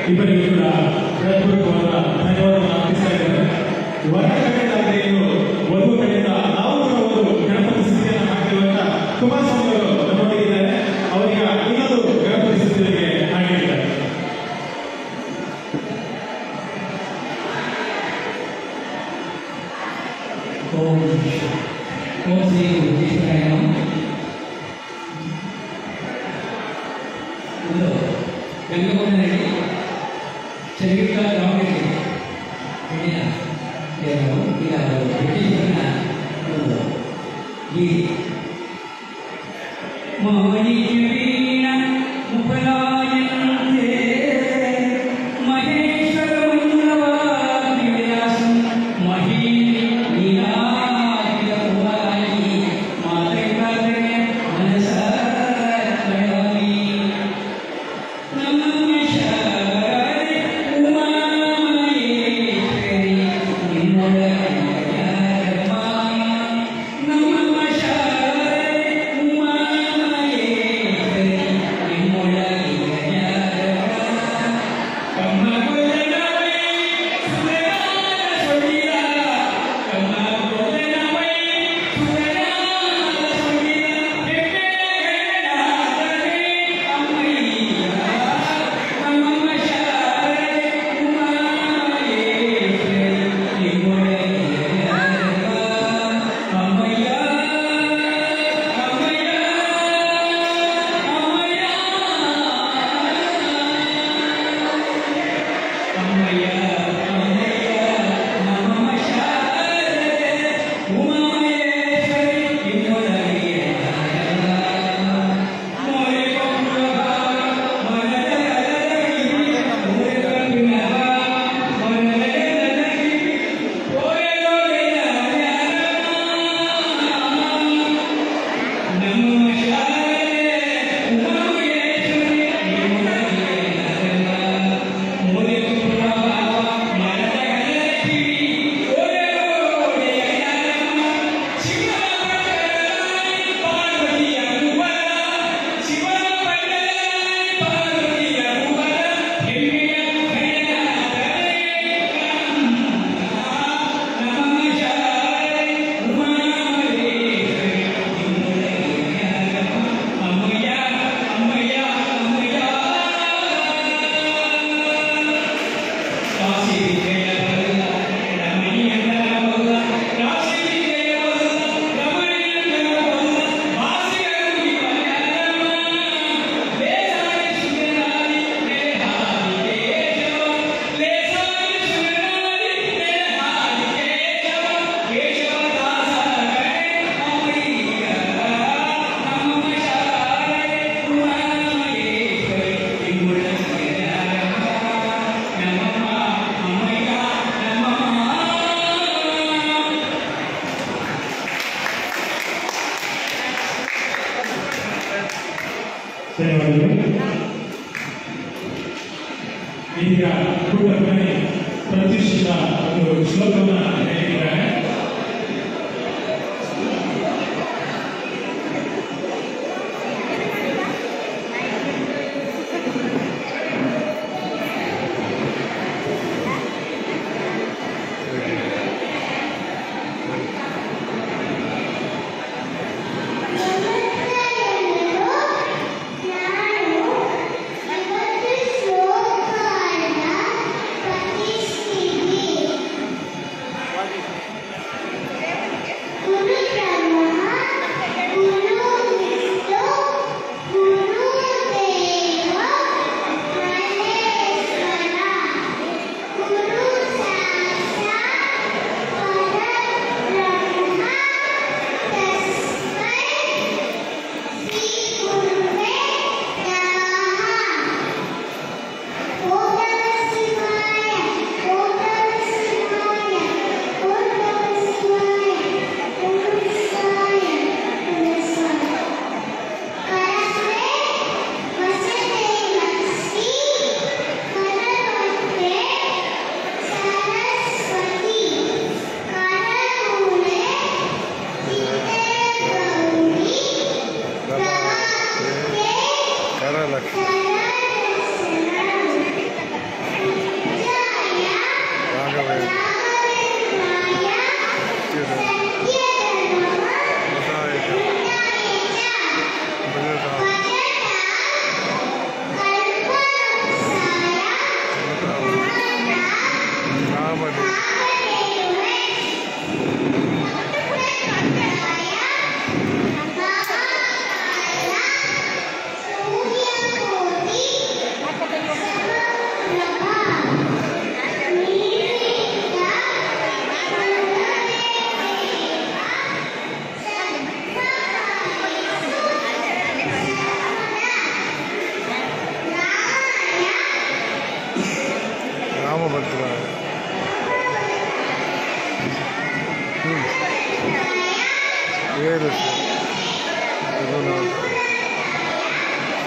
ಇಬ್ಬರಿಗೂ ಕೂಡ ಹೃತ್ಪೂರ್ವಕವಾದ ಧನ್ಯವಾದವನ್ನು ಅರ್ಪಿಸ್ತಾ ಇದ್ದಾರೆ. ವರ ಕಡೆಯಿಂದ ವಧು ಕಡೆಯಿಂದ ನಾವು ಕೂಡ ಒಂದು ಗಣಪತಿ ಸ್ಥಿತಿಯನ್ನು ಹಾಕಿರುವಂತ ಕುಮಾರಸ್ವಾಮಿ ಅವರು ನಮ್ಮೊಟ್ಟಿಗಿದ್ದಾರೆ. ಅವರಿಗೆ ಇನ್ನೊಂದು ಗಣಪತಿ ಸ್ಥಿತಿಗೆ ಹಾಡಿದ್ದಾರೆ. ಓಂ ಶ್ರೀ ಗುರುದೇವರಾಯ ಒಂದು ಗಂಗಗೊಂಡನಹಳ್ಳಿ ಚರಿವಿಕ ದಾವಣಗೆರೆ ಹೆಣ್ಣಿನ ದೇವರು ಈಗ ಬ್ರಿಟಿಷರನ್ನ ಒಂದು ಗೀತೆ ಮೌನಿ ವೀಣ ಮುಪಲಾಯಂತೆ ಮಹೇಶ್ವರ ಮಂಗಳವಾದಿ ವಿಲಾಸಂ ಮಹೀನಿ ನೀನಾದಿದ ಕುಮಾರಿ ಮಾತೃಕಾದನೆ ಮನಸ ಕಳವಿ ನಮಃ ಶಾರದೆ ಉಮಾಮಹೇಶ್ವರಿ ನಿಮ್ಮೊಳಗಮ್ಮ ನಮಃ ಶಾರದೆ ಉಮಾಮಹೇಶ್ವರಿ ನಿಮ್ಮೊಳಗಮ್ಮ ಕಮ್ಮಗೊಲ್ಲನವೇ ಸುರನಾದ ಸೊಡಿಯ ಕಮ್ಮಗೊಲ್ಲನವೇ ಸುರನಾದ ಸೊಡಿಯ ಹೆಮ್ಮೆಗಣನಾದನೆ ಅಮ್ಮಯ್ಯ ನಮಃ ಶಾರದೆ ಉಮಾಮಹೇಶ್ವರಿ ನಿಮ್ಮೊಳಗಮ್ಮ ಅಮ್ಮಯ್ಯ ಅಮ್ಮಯ್ಯ ಅಮ್ಮಯ್ಯ ನಮಃ ಶಾರದೆ ಉಮಾಮಹೇಶ್ವರಿ ನಿಮ್ಮೊಳಗಮ್ಮ ಮೋರೆ ಕೊಂಬುವ ಮನದ ಕಲರಗಿ ಮೋರೆ ಕೊಂಬುವ ಮನದ ಕಲರಗಿ ಓರೆಲೋರೆಯ ನಮಃ ಶಾರದೆ ಉಮಾಮಹೇಶ್ವರಿ ನಿಮ್ಮೊಳಗಮ್ಮ ಮೋರೆ ಕೊಂಬುವ ಮನದ ಕಲರಗಿ ಓರೆಲೋರೆಯ ಶಿವನ ಪಟ್ಟಣದಲ್ಲಿ ಪಾರ್ವತಿಯ ಕುವರ ಶಿವನ ಪಟ್ಟಣದಲ್ಲಿ ಪಾರ್ವತಿಯ ಕುವರ ಹೆಮ್ಮೆಯ ಗಣನಾಥನೇ ನಮಃ ಶಾರದೆ ಉಮಾಮಹೇಶ್ವರಿ ನಿಮ್ಮೊಳಗಮ್ಮ ಅಮ್ಮಯ್ಯ ಅಮ್ಮಯ್ಯ ಅಮ್ಮಯ್ಯ ಕಾಶಿ ವಿಜಯ ಬಲ್ಲ ರಮಣೀಯಂದರ ಬಲ್ಲ ಕಾಶಿ ವಿಜಯ ಬಲ್ಲ ರಮಣೀಯಂದರ ಬಲ್ಲ ವಾಸಿಗರು ಇವನಮ್ಮ ಲೇಸಾಗಿ ಸುಗನಾದಿ ನೇಹಾದಿ ಕೇಶವ ಲೇಸಾಗಿ ಸುಗನಾದಿ ನೇಹಾದಿ ಕೇಶವ ಕೇಶವದಾಸ ಗಣೆ ಅಮ್ಮಯ್ಯ ನಮಃ ಶಾರದೆ ಉಮಾಮಹೇಶ್ವರಿ ನಿಮ್ಮೊಳಗಮ್ಮ ನಮಃ ಅಮ್ಮಯ್ಯ ನಮಃ ಧನ್ಯವಾದಗಳು. ಈಗ ಕೂಟದಲ್ಲಿ ಪ್ರತಿಷ್ಠಿತ ಒಂದು ಶ್ಲೋಕವನ್ನು ಹೇಳಿದ್ದಾರೆ.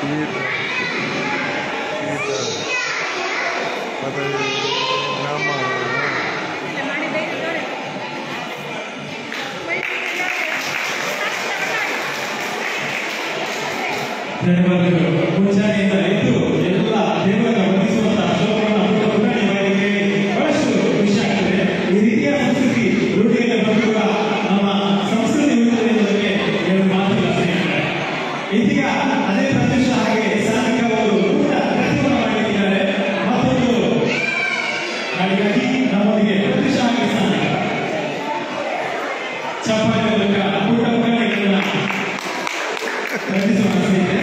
ಧನ್ಯವಾದಗಳು. ಮುಂಜಾನೆಯಿಂದ ಎದ್ದು ಎಲ್ಲ ದೇವರನ್ನ ವಂದಿಸುವಂತಹ ಶ್ಲೋಕವನ್ನು ಬಾರಿಗೆ ಬಹಳಷ್ಟು ಖುಷಿ ಆಗ್ತದೆ. ಈ ರೀತಿಯ ಸಂಸ್ಕೃತಿ ರೂಢಿಯಲ್ಲಿ ಬಂದಾಗ ನಮ್ಮ ಸಂಸ್ಕೃತಿ ಉಳಿದಿದೆ ಎಂಬುದಕ್ಕೆ ಎರಡು ಮಾತುಗಳ ಸ್ನೇಹಿತರೆ. ಇದೀಗ ಅದೇ ಪ್ರದೇಶ ಹಾಗೆ ಸಾಂಘಿಕ ಒಂದು ಊಟ ಪ್ರತಿಭಟನೆ ಮಾಡಲಿದ್ದಾರೆ. ಮತ್ತೊಂದು ಹಾಗಾಗಿ ನಮ್ಮೊಂದಿಗೆ ಪ್ರದೇಶ ಹಾಗೆ ಸಾಂಘಿಕ ಚಪ್ಪಾಳೆ ಮೂಲಕ ಊಟ ಉಪಕರಣಗಳನ್ನ ರಚಿಸುವ ಸ್ನೇಹಿತರೆ.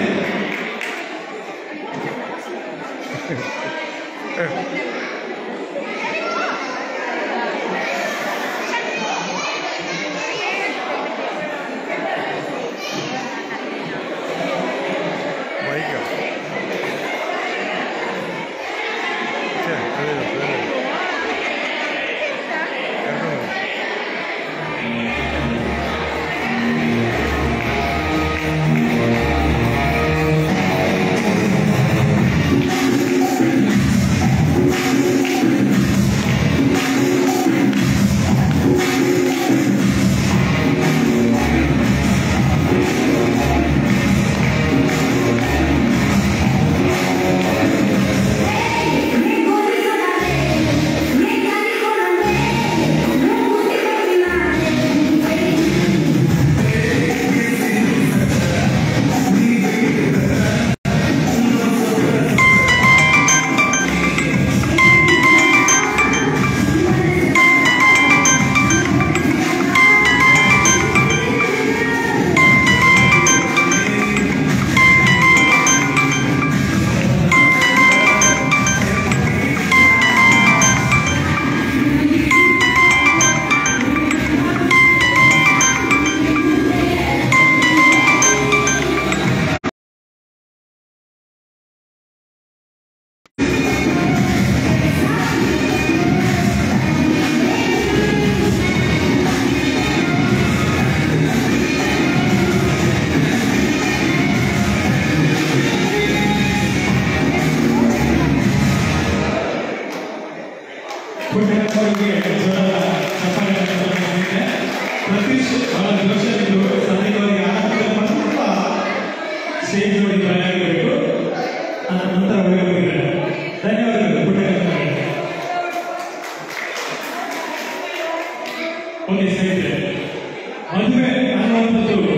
ಮದುವೆ ಅನ್ನುವಂಥದ್ದು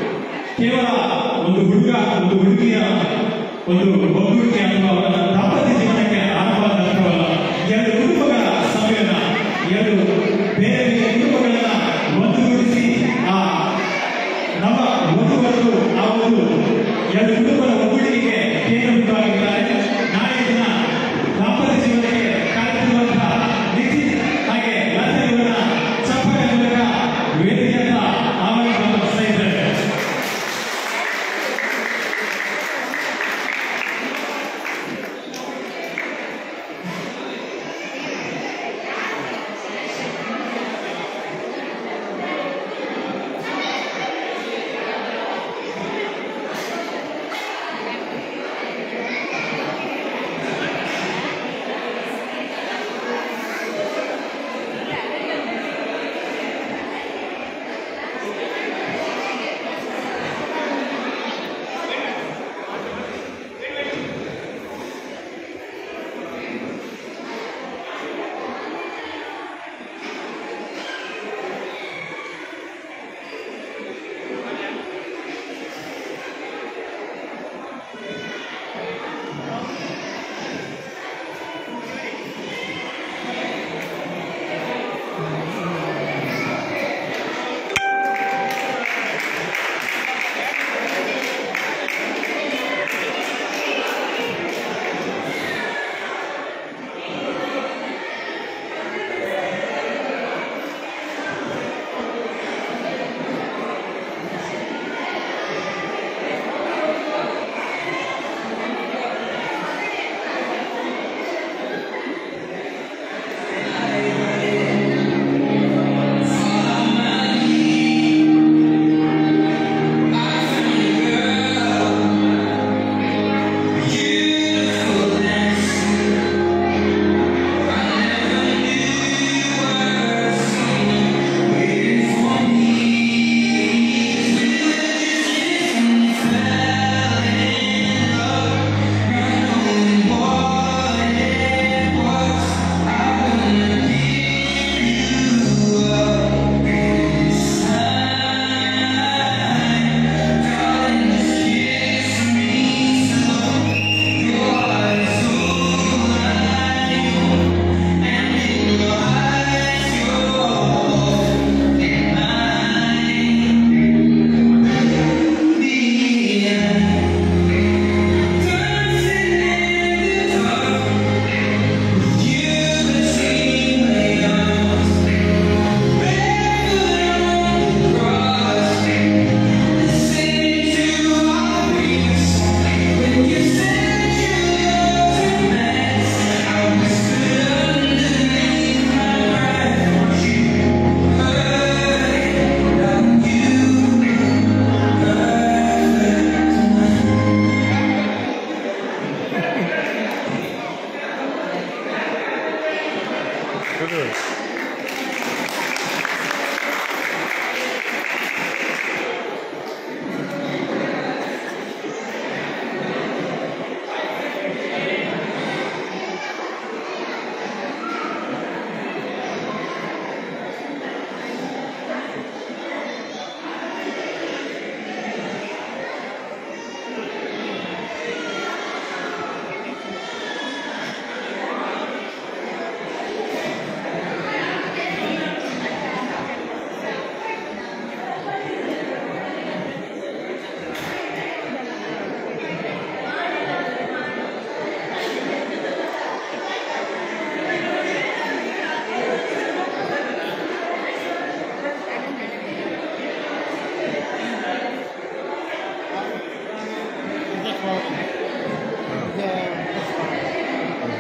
ಕೇವಲ ಒಂದು ಹುಡುಗ ಒಂದು ಹುಡುಗಿಯ ಒಂದು ಒಗ್ಗೂಡಿಕೆ ಅಥವಾ ಅವರ ದಾಂಪತ್ಯ ಜೀವನಕ್ಕೆ ಆರಂಭವಾದ ಅರ್ಥವಲ್ಲ. ಎರಡು ಕುಟುಂಬಗಳ ಸಮ್ಮೇಳನ, ಎರಡು ಬೇರೆ ಬೇರೆ ಕುಟುಂಬಗಳನ್ನ ಒಂದುಗೂಡಿಸಿ ಆ ನಮ್ಮ ವಧುವರರು ಆ ಒಂದು ಎರಡು ಕುಟುಂಬದ ಒಗ್ಗೂಡಿಕೆಗೆ ಕೇಂದ್ರವಾಗಿದ್ದಾರೆ. ನಾಳೆ ದಿನ ದಾಂಪತ್ಯ ಜೀವನಕ್ಕೆ ಕಾಯುತ್ತಿರುವಂತಹ ನಿಖಿಲ್ ಹಾಗೆ ಲತಾ ಚಪ್ಪಲ ಮೂಲಕ ವೇದಿಕೆಯನ್ನ ಆಹ್ವಾನಿಸ್ತಾ ಇದ್ದಾರೆ.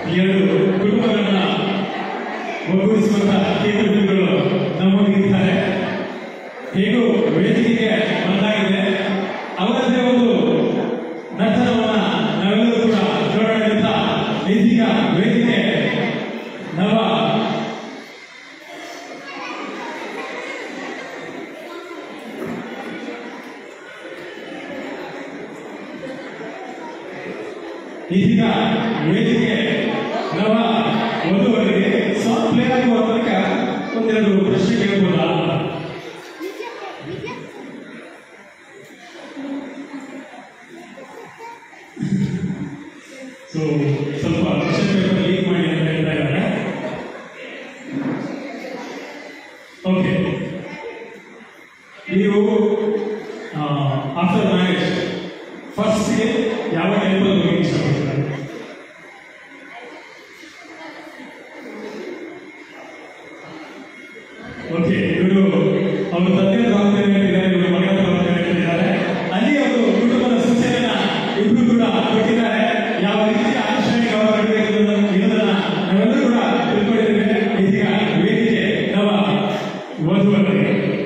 ಎರಡು ಕುಟುಂಬಗಳನ್ನ ಒಗ್ಗೂಡಿಸುವಂತಹ ಕೇಂದ್ರಗಳು ನಮ್ಮೊಂದಿಗಿದ್ದಾರೆ. ಹೇಗೂ ವೇದಿಕೆಗೆ ಬಂದಾಗಿದೆ. ಅವರದ್ದೇ ಒಂದು ನರ್ತನವನ್ನ ನಾವೆಲ್ಲರೂ ಕೂಡ ನೋಡೋಣ. ಇದೀಗ ವೇದಿಕೆ ನವ ವಧುವರಿಗೆ ಸಾಂಗ್ ಪ್ಲೇ ಆಗುವ ತನಕ ಒಂದೆರಡು ಪ್ರಶ್ನೆ ಕೇಳಬಹುದಾ? ಸೊ ಸ್ವಲ್ಪ ಕ್ವಶನ್ ಪೇಪರ್ ಲೀಕ್ ಮಾಡಿ ಅಂತ ಹೇಳ್ತಾ ಇದ್ದಾರೆ. ಓಕೆ, ನೀವು ಆಫ್ಟರ್ ಮ್ಯಾರೇಜ್ ಫಸ್ಟ್ ಗೆ ಯಾವ ಟೆಂಪಲ್ ಹೋಗಿ ಇಷ್ಟಪಡ್ತಾರೆ? ಓಕೆ, ಇವರು ಅವರು ತಂದೆ ಪ್ರವರ್ತನೆ ಹೇಳ್ತಿದ್ದಾರೆ, ಇವರು ಮಗನ ಪ್ರವರ್ತನೆ ಹೇಳ್ತಿದ್ದಾರೆ. ಅಲ್ಲಿ ಅವರು ಕುಟುಂಬದ ಸೂಚನೆಯನ್ನ ಇಬ್ರು ಕೂಡ ಕೊಟ್ಟಿದ್ದಾರೆ. ಯಾವ ರೀತಿಯ ಆಚರಣೆಗೆ ಅವರು ಮಾಡಬೇಕು ಇರೋದನ್ನ ನಾವೆಲ್ಲರೂ ಕೂಡ ತಿಳ್ಕೊಂಡಿದ್ದೇವೆ. ಇದೀಗ ವೇದಿಕೆ ನವ ವಧುವರಿಗೆ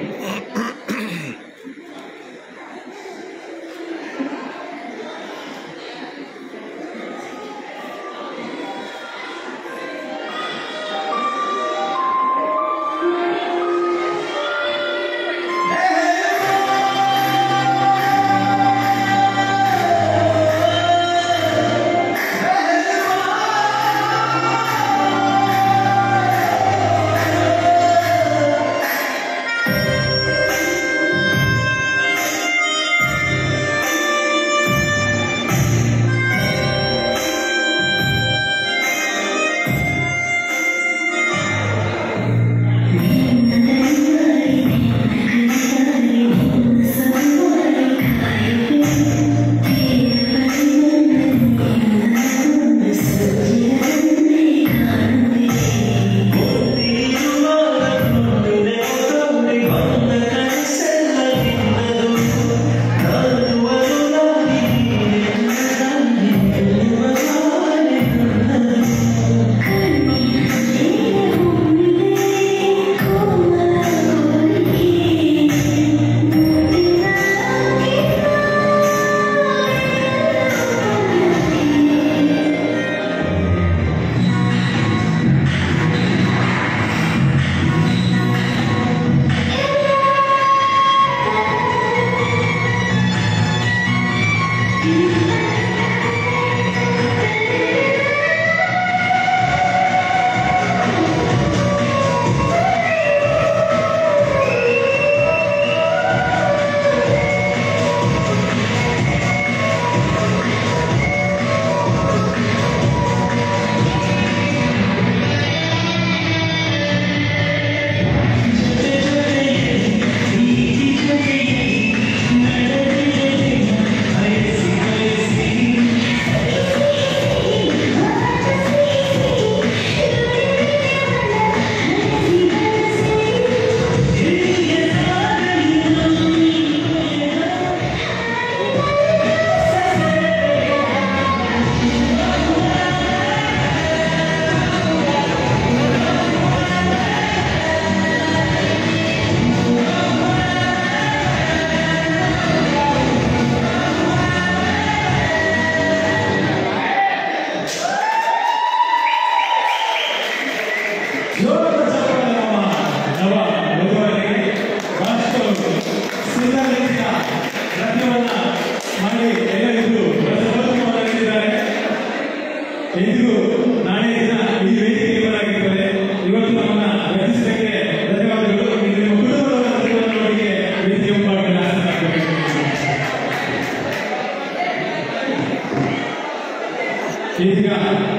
ಇದೀಗ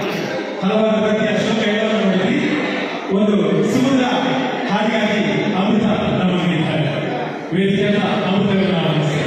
ಹಲವಾರು ಬಗೆಯ ಶ್ಲೋಕಗಳನ್ನು ನೋಡಿದ್ವಿ. ಒಂದು ಸುಮಧುರ ಹಾಡಿಗಾಗಿ ಅಮೃತ ನಮ್ಮಲ್ಲಿದ್ದಾರೆ. ವೇದಿಕೆಯ ಅಮೃತವನ್ನು ಆಹ್ವಾನಿಸಿ.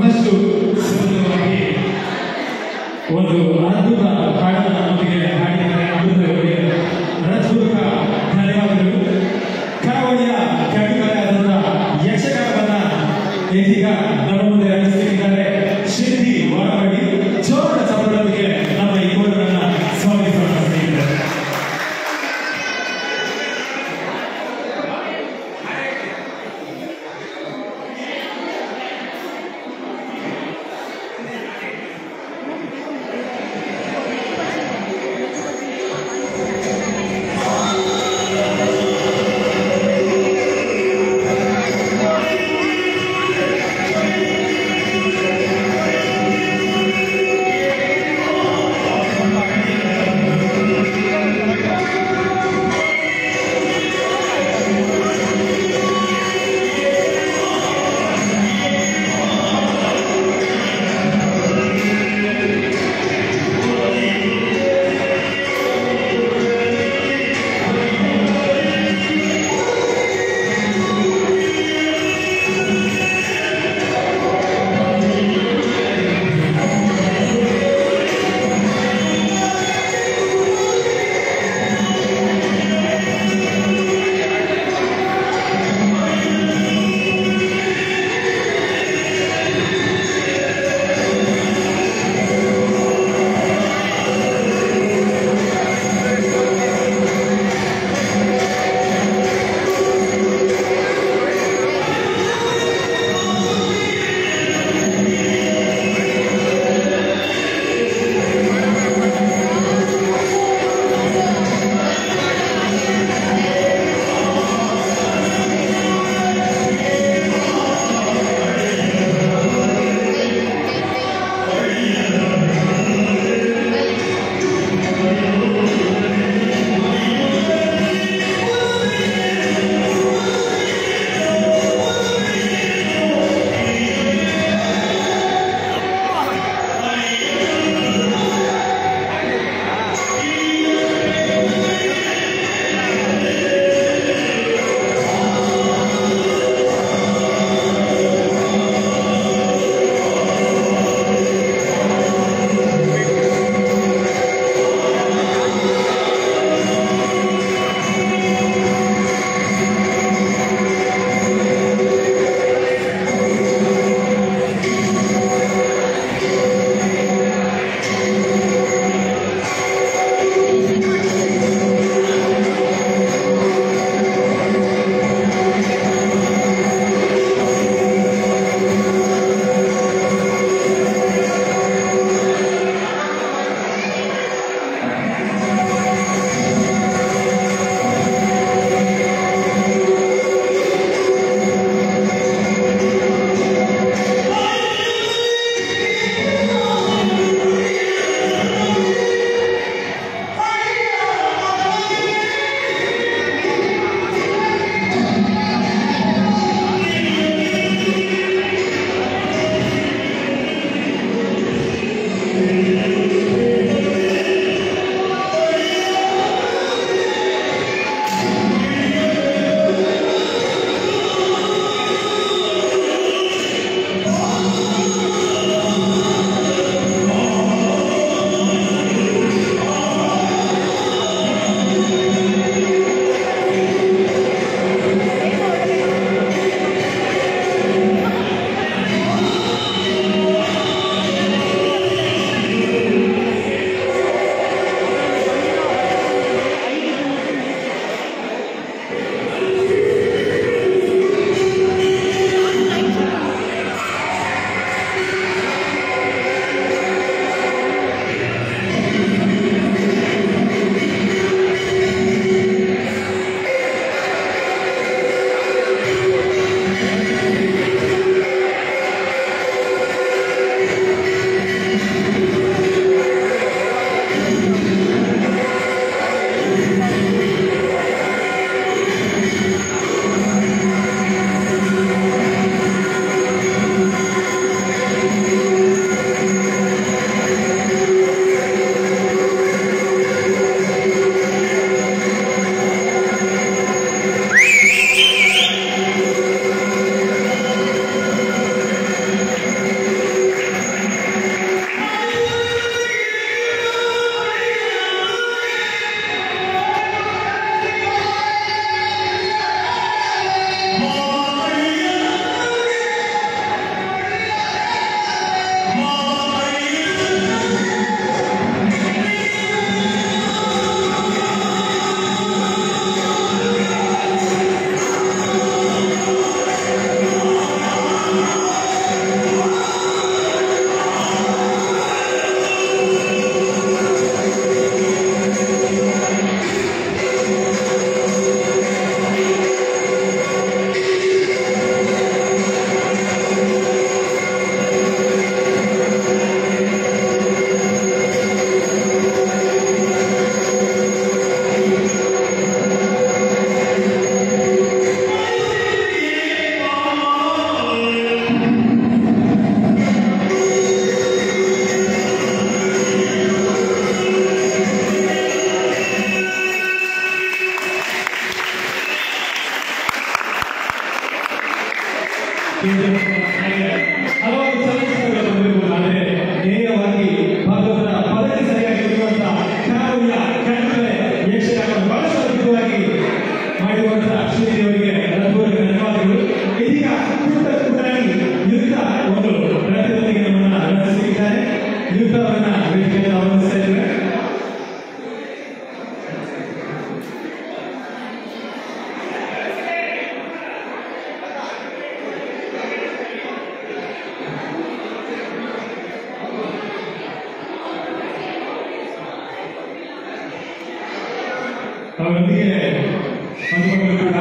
ಮತ್ತಷ್ಟು ಸುಂದರವಾಗಿ ಒಂದು ಅದ್ಭುತ ಹಾಡನ್ನು ನಮಗೆ ಹಾಡಿದ್ದಾರೆ. ಅಮೃತವರಿಗೆ ಹೃತ್ಪೂರ್ವಕ ಧನ್ಯವಾದಗಳು. ಕರಾವಳಿಯ ಖ್ಯಾತಿಗಾರರಾದಂತಹ ಯಕ್ಷಗಾನವನ್ನ ಇದೀಗ ನಮ್ಮ ಮುಂದೆ ರಚಿಸುತ್ತಿದ್ದಾರೆ ಶಿಲ್ಪಿ ವಾರವಾಡಿ. ಜೋರ ಚಪ್ಪಾಳೆಯೊಂದಿಗೆ ನಮ್ಮ ಈ ಕೋರನ್ನ ಸ್ವಾಗತಿಸೋಣ ಸ್ನೇಹಿತರೆ. ಹಲವಾರು ಚಲನಚಿತ್ರಗಳು ಬಂದಿರಬಹುದು. ಆದರೆ ಧ್ಯೇಯವಾಗಿ ಭಾಗವತರ ಪದಕ್ಕೆ ಸರಿಯಾಗಿರುವಂತಹ ಕರಾವಳಿಯ ಕನ್ನಡವೇ ಯಕ್ಷಗಾನ ಬಹಳಷ್ಟು ಅದ್ಭುತವಾಗಿ ಮಾಡಿರುವಂತಹ ಶ್ರೀದೇವಿ ಅವರಿಗೆ ಹೃದಯಪೂರ್ವಕ ಧನ್ಯವಾದಗಳು. ಇದೀಗ ಪುಟಾಣಿ ಯುಕ್ತ ಒಂದು ನೃತ್ಯದೊಂದಿಗೆ ನಮ್ಮನ್ನ ರಚಿಸಿದ್ದಾರೆ. ಯುಕ್ತ ಅವರನ್ನ ವೇದಿಕೆಯನ್ನು ಆಹ್ವಾನಿಸ್ತಾ ಇದ್ದೇವೆ. ಅವರೊಂದಿಗೆ ಕೂಡ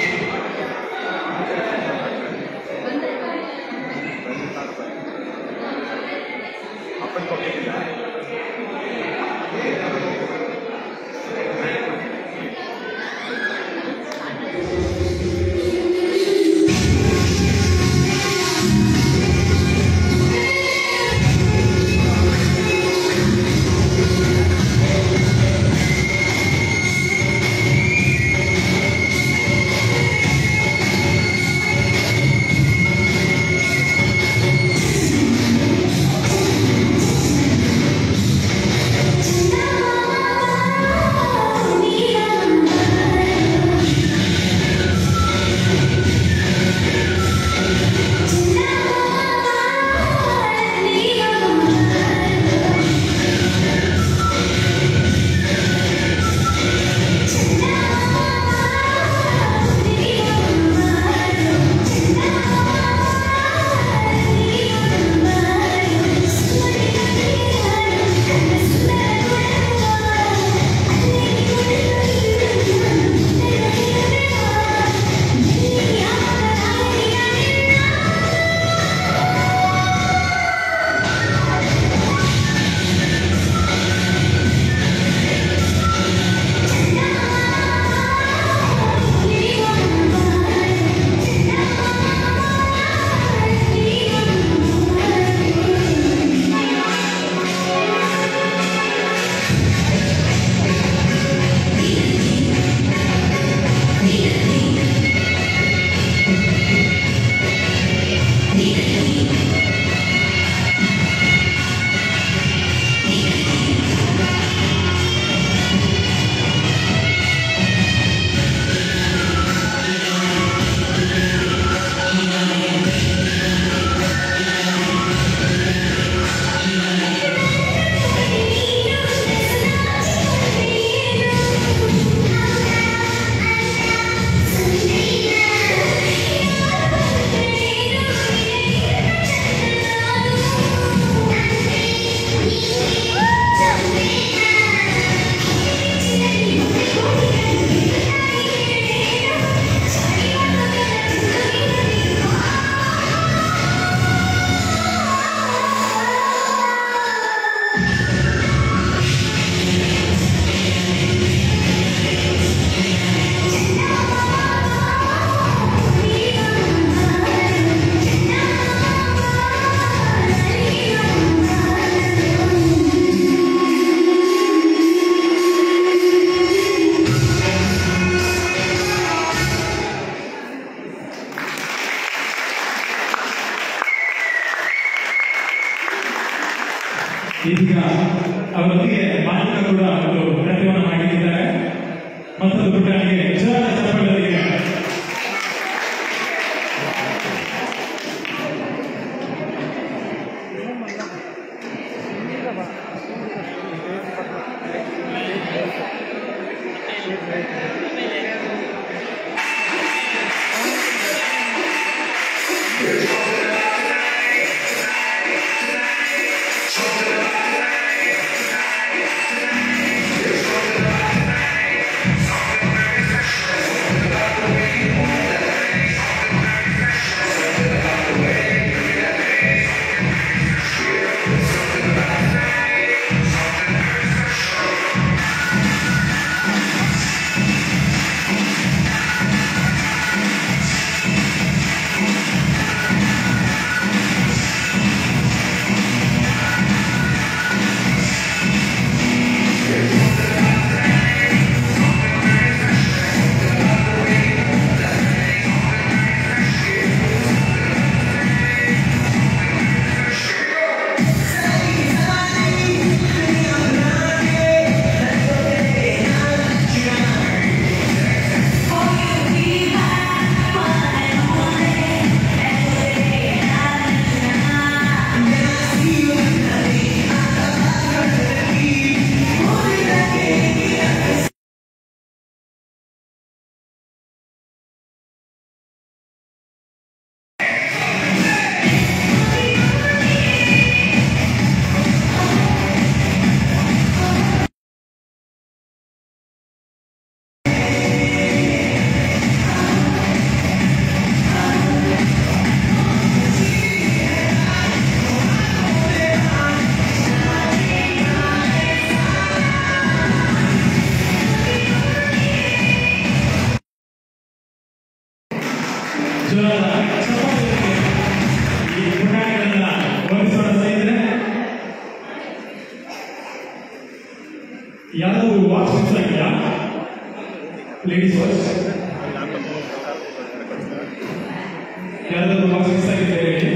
ಇದೀಗ ಅವರೊಂದಿಗೆ ಮಾಲೀಕ ಕೂಡ ಒಂದು ನೃತ್ಯವನ್ನು ಮಾಡಿದ್ದಾರೆ. ಮತ್ತೊಂದು ಪುಟಾಣಿಗೆ ಜೋರಾದ ಚಪ್ಪಾಳೆಯೊಂದಿಗೆ ಜೋರಾದ ಚಪ್ಪಾಳೆಯೊಂದಿಗೆ ಈ ಪುಟಾಣಿಗಳನ್ನ ವಂದಿಸೋಣ ಸ್ನೇಹಿತರೆ. ಯಾರಾದರೂ ವಾಚ್ ಮಿಸ್ ಆಗಿದೆಯಾ? ಲೇಡೀಸ್ ವಾಚ್ ಯಾರಾದರೂ ವಾಚ್ ಮಿಸ್ ಆಗಿದೆ ಹೇಳಿ.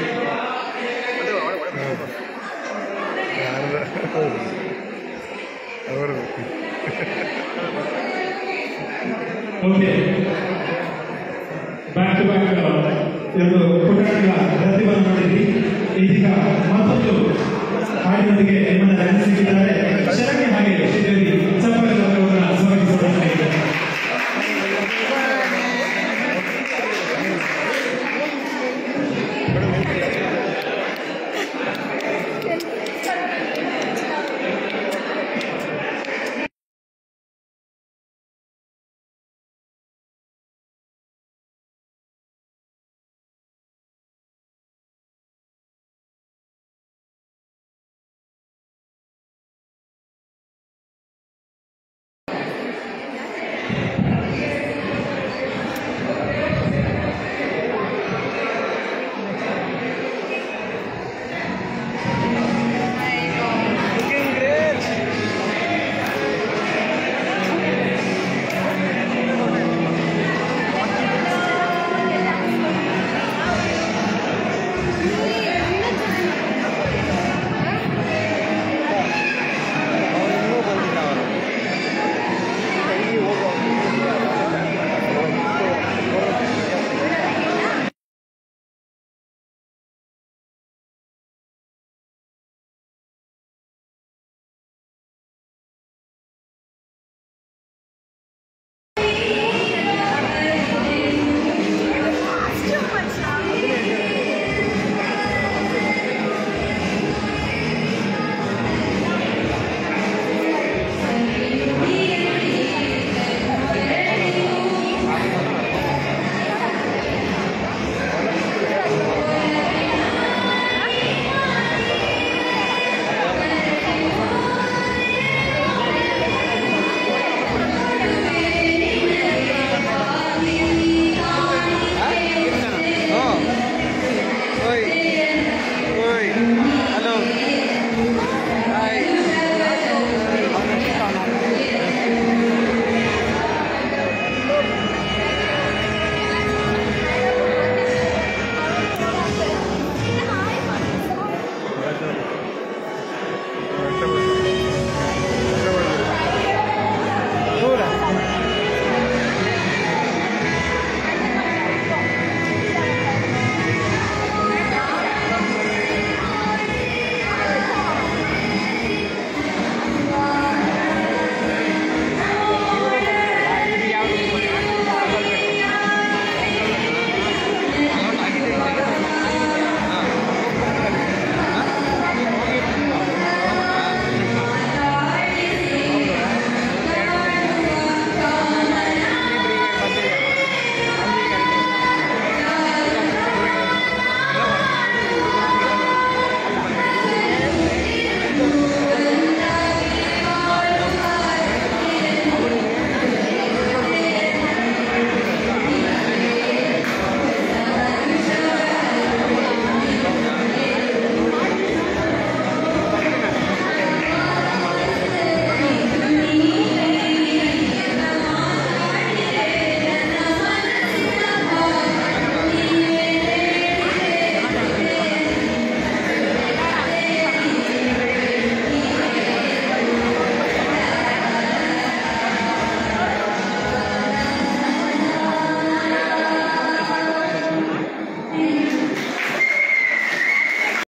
ಓಕೆ, ಬ್ಯಾಕ್ ಟು ಬ್ಯಾಕ್ ಎರಡು ಪುಟಾಣಿಗಳ ಪ್ರತಿಭೆ ನೋಡಿದ್ವಿ. ಇದೀಗ ಮತ್ತೊಂದು ಹಾಡಿನೊಂದಿಗೆ ನಿಮ್ಮನ್ನ ನೆನೆಸಿದ್ದಾರೆ ಶರಣ್ಯ ಹಾಗೆ